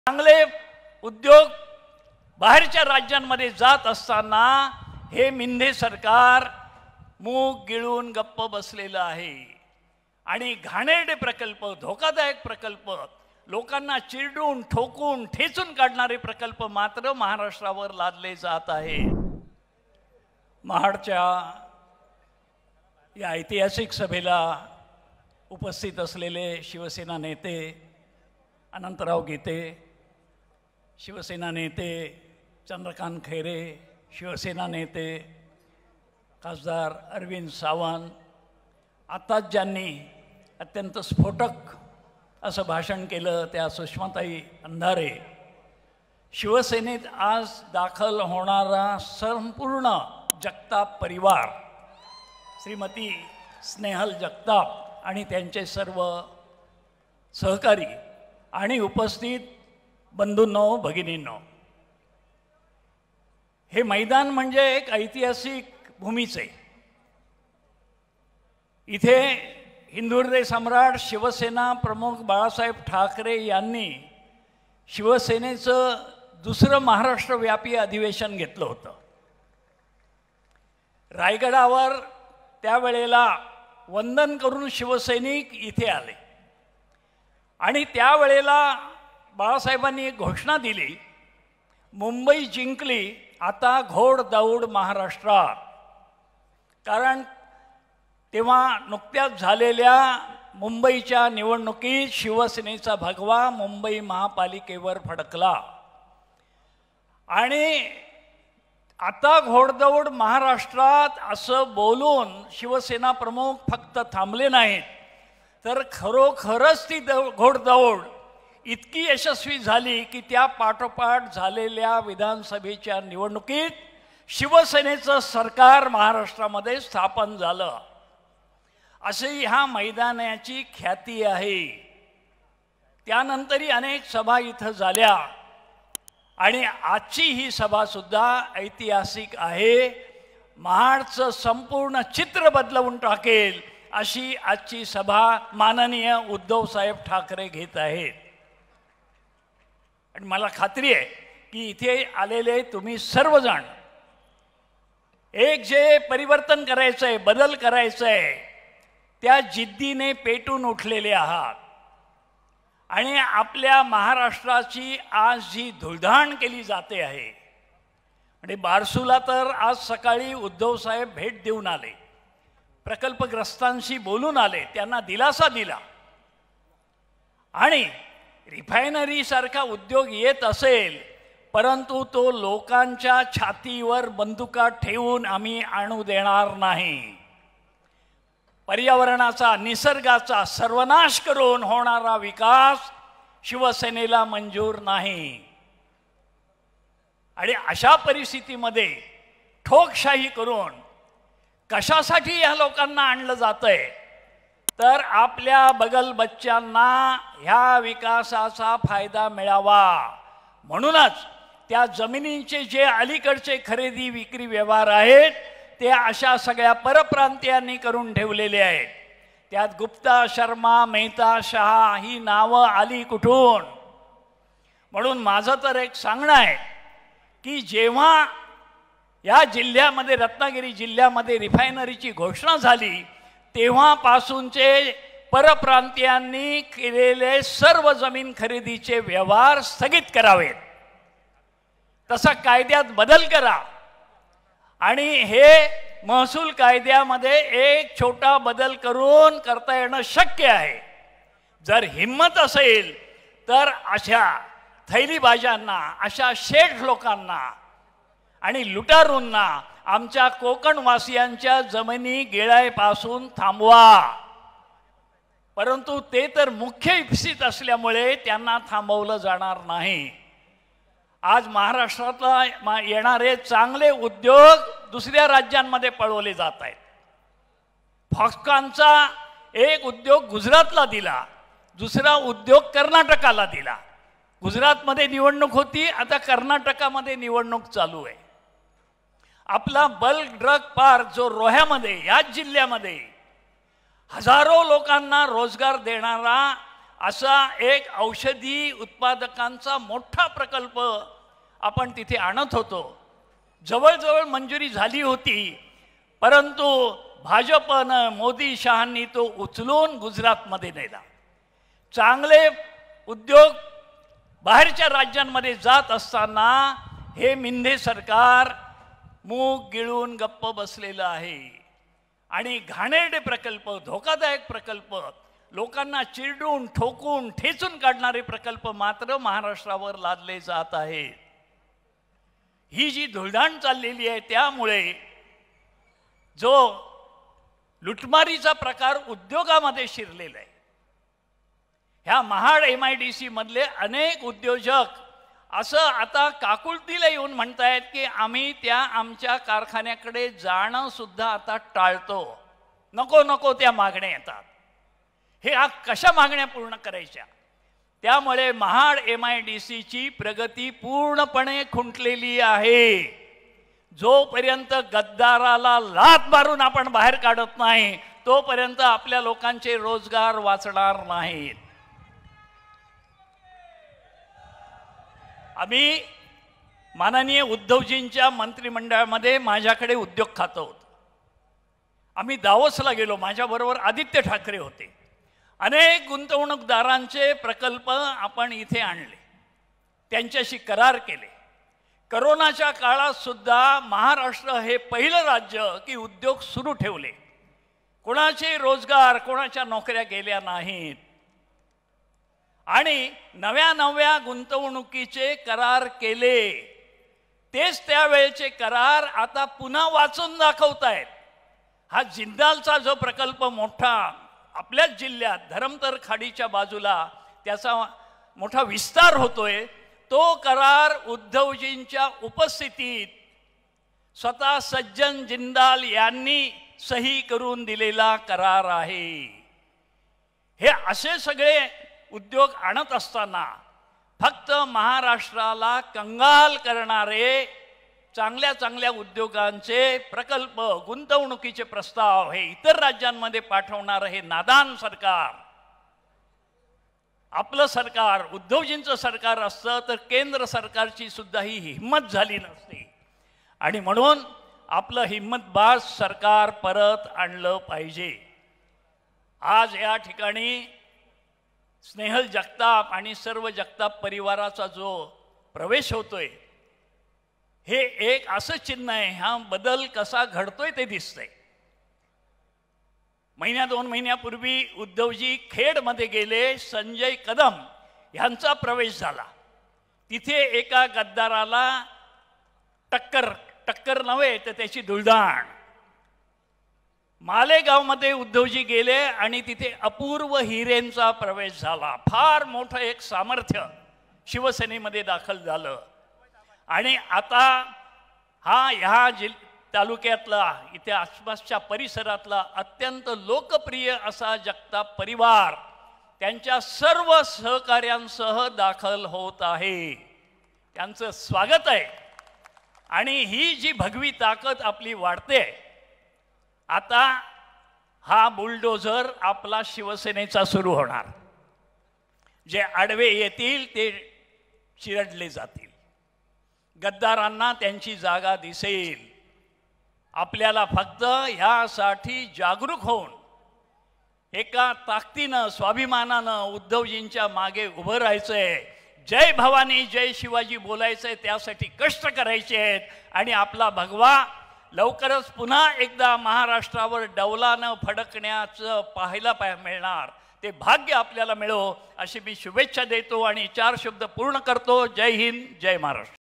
चांगले उद्योग बाहेरच्या राज्यांमध्ये जात असताना हे मिंधे सरकार मूग गिळून गप्प बसलेलं आहे आणि घाणेरडे प्रकल्प, धोकादायक प्रकल्प, लोकांना चिरडून ठोकून ठेचून काढणारे प्रकल्प मात्र महाराष्ट्रावर लादले जात आहे। महाडच्या या ऐतिहासिक सभेला उपस्थित असलेले शिवसेना नेते अनंतराव गीते, शिवसेना नेते चंद्रकांत खैरे, शिवसेना नेते खासदार अरविंद सावंत, आताच ज्यांनी अत्यंत स्फोटक असं भाषण केलं त्या सुषमाताई अंधारे, शिवसेनेत आज दाखल होणारा संपूर्ण जगताप परिवार, श्रीमती स्नेहल जगताप आणि त्यांचे सर्व सहकारी आणि उपस्थित बंधूंनो, भगिनींनो, हे मैदान म्हणजे एक ऐतिहासिक भूमीच आहे। इथे हिंदुहृदय सम्राट शिवसेना प्रमुख बाळासाहेब ठाकरे यांनी शिवसेनेचं दुसरं महाराष्ट्रव्यापी अधिवेशन घेतलं होतं। रायगडावर त्यावेळेला वंदन करून शिवसैनिक इथे आले आणि त्यावेळेला बाळासाहेबांनी एक घोषणा दिली, मुंबई जिंकली, आता घोड दौड महाराष्ट्रात। कारण तेव्हा नुकत्याच झालेल्या मुंबईच्या निवडणुकीत शिवसेनेचा भगवा मुंबई महापालिकेवर फडकला आणि आता घोडदौड महाराष्ट्रात असं बोलून शिवसेना प्रमुख फक्त थांबले नाहीत, तर खरोखरच ती घोडदौड इतकी यशस्वी झाली की त्या पाठोपाठ झालेल्या विधानसभेच्या निवडणुकीत शिवसेनेचं सरकार महाराष्ट्रामध्ये स्थापन झालं। अशी ह्या मैदानाची ख्याती आहे। त्यानंतरही अनेक सभा इथं झाल्या आणि आजची ही सभा सुद्धा ऐतिहासिक आहे। महाडचं संपूर्ण चित्र बदलवून टाकेल अशी आजची सभा माननीय उद्धव साहेब ठाकरे घेत आहेत आणि मला खात्री आहे की इथे आलेले तुम्ही सर्वजण एक जे परिवर्तन करायचं आहे, बदल करायचं आहे, त्या जिद्दीने पेटून उठलेले आहात आणि आपल्या महाराष्ट्राची आज जी धुळधाण केली जाते आहे। आणि बारसूला तर आज सकाळी उद्धव साहेब भेट देऊन आले, प्रकल्पग्रस्तांशी बोलून आले, त्यांना दिलासा दिला आणि रिफायनरी सारखा उद्योग येत असेल परंतु तो लोकांच्या छातीवर बंदुका ठेवून आम्ही आणू देणार नाही। पर्यावरणाचा, निसर्गाचा सर्वनाश करून होणारा विकास शिवसेनेला मंजूर नाही आणि अशा परिस्थितीमध्ये ठोकशाही करून कशासाठी या लोकांना आणलं जातंय, तर आपल्या बगल बच्च्यांना ह्या विकासाचा फायदा मिळावा म्हणूनच त्या जमिनींचे जे अलीकडचे खरेदी विक्री व्यवहार आहेत ते अशा सगळ्या परप्रांतीयांनी करून ठेवलेले आहेत। त्यात गुप्ता, शर्मा, मेहता, शहा ही नावं आली कुठून? म्हणून माझं तर एक सांगणं आहे की जेव्हा या जिल्ह्यामध्ये, रत्नागिरी जिल्ह्यामध्ये रिफायनरीची घोषणा झाली तेव्हापासूनचे परप्रांतीयांनी केलेले सर्व जमीन खरेदीचे व्यवहार स्थगित करावेत, तसा कायद्यात बदल करा आणि हे महसूल कायद्यामध्ये एक छोटा बदल करून करता येणं शक्य आहे। जर हिम्मत असेल तर अशा थैलीबाजांना, अशा शेठ लोकांना आणि लुटारूंना आमच्या कोकणवासियांच्या जमिनी गिळायपासून थांबवा। परंतु ते तर मुख्य इप्सित असल्यामुळे त्यांना थांबवलं जाणार नाही। आज महाराष्ट्रातला येणारे चांगले उद्योग दुसऱ्या राज्यांमध्ये पळवले जात आहेत। फॉक्सकॉनचा एक उद्योग गुजरातला दिला, दुसरा उद्योग कर्नाटकाला दिला। गुजरातमध्ये निवडणूक होती, आता कर्नाटकामध्ये निवडणूक चालू आहे। आपला बल्क ड्रग पार्क जो रोह्यामध्ये, याच जिल्ह्यामध्ये हजारो लोकांना रोजगार देणारा असा एक औषधी उत्पादकांचा मोठा प्रकल्प आपण तिथे आणत होतो. जवळजवळ मंजुरी झाली होती, परंतु भाजपनं मोदी शहांनी तो उचलून गुजरातमध्ये नेला. चांगले उद्योग बाहेरच्या राज्यांमध्ये जात असताना हे मिंधे सरकार मूग गिळून गप्प बसलेलं आहे आणि घाणेरडे प्रकल्प, धोकादायक प्रकल्प, लोकांना चिरडून ठोकून ठेचून काढणारे प्रकल्प मात्र महाराष्ट्रावर लादले जात आहेत. ही जी धुळदाण चाललेली आहे त्यामुळे जो लुटमारीचा प्रकार उद्योगामध्ये शिरलेला आहे. ह्या महाड MIDC मधले अनेक उद्योजक असं आता काकुळतीला येऊन म्हणतायत की आम्ही त्या आमच्या कारखान्याकडे जाणं सुद्धा आता टाळतो. नको नको त्या मागण्या येतात. हे कशा मागण्या पूर्ण करायच्या? त्यामुळे महाड MIDCची प्रगती पूर्णपणे खुंटलेली आहे. जोपर्यंत गद्दाराला लाथ मारून आपण बाहेर काढत नाही तोपर्यंत आपल्या लोकांचे रोजगार वाचणार नाहीत. आम्ही माननीय उद्धवजींच्या मंत्रिमंडळामध्ये माझ्याकडे उद्योग खातं होतं. आम्ही दावोसला गेलो, माझ्याबरोबर आदित्य ठाकरे होते. अनेक गुंतवणूकदारांचे प्रकल्प आपण इथे आणले, त्यांच्याशी करार केले. करोनाच्या काळात सुद्धा महाराष्ट्र हे पहिलं राज्य की उद्योग सुरू ठेवले. कोणाचे रोजगार, कोणाच्या नोकऱ्या गेल्या नाहीत आणि नव्या नव्या गुंतवणुकीचे करार केले. तेच त्यावेळेचे करार आता पुन्हा वाचून दाखवतायत. हा जिंदालचा जो प्रकल्प मोठा आपल्याच जिल्ह्यात धरमतर खाडीच्या बाजूला त्याचा मोठा विस्तार होतोय, तो करार उद्धवजींच्या उपस्थितीत स्वतः सज्जन जिंदाल यांनी सही करून दिलेला करार आहे. हे असे सगळे उद्योग आणत असताना फक्त महाराष्ट्राला कंगाल करणारे चांगल्या चांगल्या उद्योगांचे प्रकल्प, गुंतवणुकीचे प्रस्ताव हे इतर राज्यांमध्ये पाठवणारं हे नादान सरकार, आपलं सरकार, उद्धवजींचं सरकार असतं तर केंद्र सरकारची सुद्धा ही हिम्मत झाली नसती. आणि म्हणून आपलं हिम्मतबाज सरकार परत आणलं पाहिजे. आज या ठिकाणी स्नेहल जगताप आणि सर्व जगताप परिवाराचा जो प्रवेश होतोय हे एक असं चिन्ह आहे. हा बदल कसा घडतोय ते दिसतंय. दोन महिन्यापूर्वी उद्धवजी खेडमध्ये गेले, संजय कदम यांचा प्रवेश झाला. तिथे एका गद्दाराला टक्कर नव्हे तर त्याची धुळदाण. मालेगावमध्ये उद्धवजी गेले आणि तिथे अपूर्व हिरेंचा प्रवेश झाला. फार मोठं एक सामर्थ्य शिवसेनेमध्ये दाखल झालं. आणि आता ह्या तालुक्यातला, इथे आसपासच्या परिसरातला अत्यंत लोकप्रिय असा जगताप परिवार त्यांच्या सर्व सहकार्यांसह दाखल होत आहे. त्यांचं स्वागत आहे. आणि ही जी भगवी ताकद आपली वाढते, आता हा बुलडोझर आपला शिवसेनेचा सुरू होणार. जे आडवे येतील ते चिरडले जातील, गद्दारांना त्यांची जागा दिसेल. आपल्याला फक्त ह्यासाठी जागरूक होऊन एका ताकदीनं, स्वाभिमानानं उद्धवजींच्या मागे उभं राहायचंय. जय भवानी जय शिवाजी बोलायचंय, त्यासाठी कष्ट करायचे आहेत. आणि आपला भगवा लवकरच पुन्हा एकदा महाराष्ट्रावर डौलानं फडकण्याचं पाहायला मिळणार. ते भाग्य आपल्याला मिळो अशी मी शुभेच्छा देतो आणि 4 शब्द पूर्ण करतो. जय हिंद, जय महाराष्ट्र.